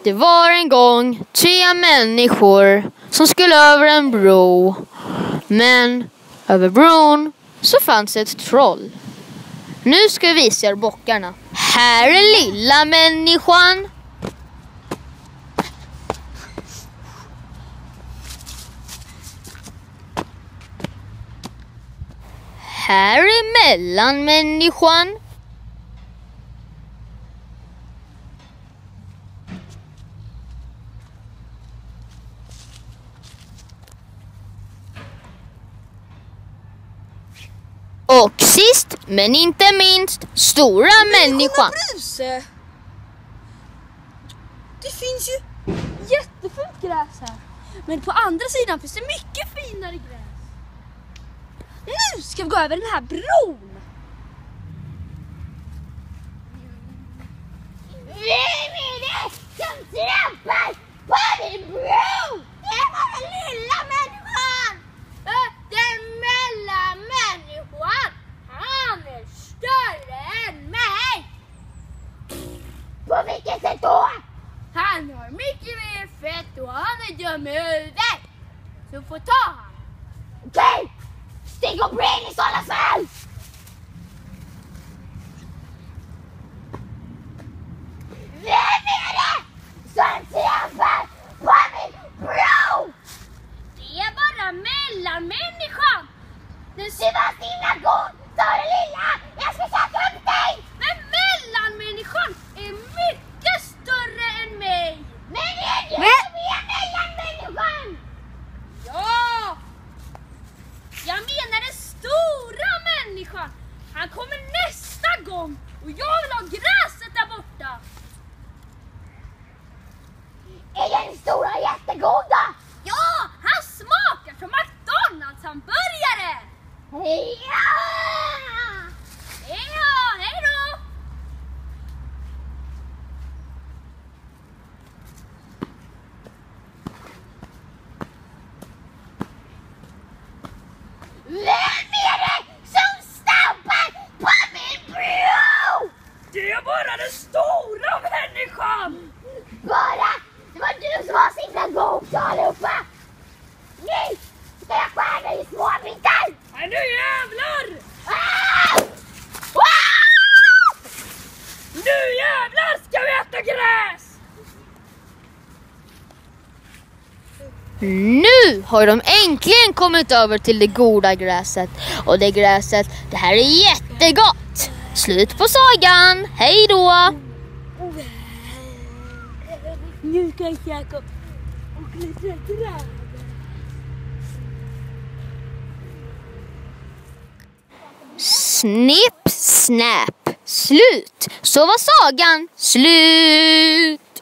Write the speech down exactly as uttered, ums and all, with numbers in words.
Det var en gång tre människor som skulle över en bro. Men över bron så fanns ett troll. Nu ska vi visa er bockarna. Här är lilla människan. Här är mellanmänniskan. Och sist, men inte minst, stora människan. Bruse. Det finns ju jättefint gräs här. Men på andra sidan finns det mycket finare gräs. Nu ska vi gå över den här bron. Vem är det som trampar på min bro? Det är bara lilla människan. Den mellanmänniskan, han är större än mig. På vilket sätt då? Han har mycket mer fett och han är dum i huvudet. Så får ta han. Okej, okay. Stig och bring i sådana fall. Vem är det som trampar på min bro? Det är bara mellanmänniskan. Du ser vad sina god, sa det lilla. Jag ska sätta upp dig. Men mellanmänniskan är mycket större än mig. Men är du som är mellanmänniskan? Ja. Jag menar den stora människan. Han kommer nästa gång. Och jag vill ha gräset där borta. Är den stora jättegoda? Ja, han smakar som McDonalds hamburgare. Ja! Ja, hej då! Vem är det som stampar på min bro? Det är bara den stora människan. Bara? Det var du som var så himla god allihopa. Nu ska jag skära dig i små bitar. Nej, nu jävlar! Ah! Ah! Nu jävlar ska vi äta gräs! Nu har de äntligen kommit över till det goda gräset. Och det gräset, det här är jättegott. Slut på sagan. Hej då! Nu ska jag käka och klättra träd. Snipp, snäpp, slut. Så var sagan slut.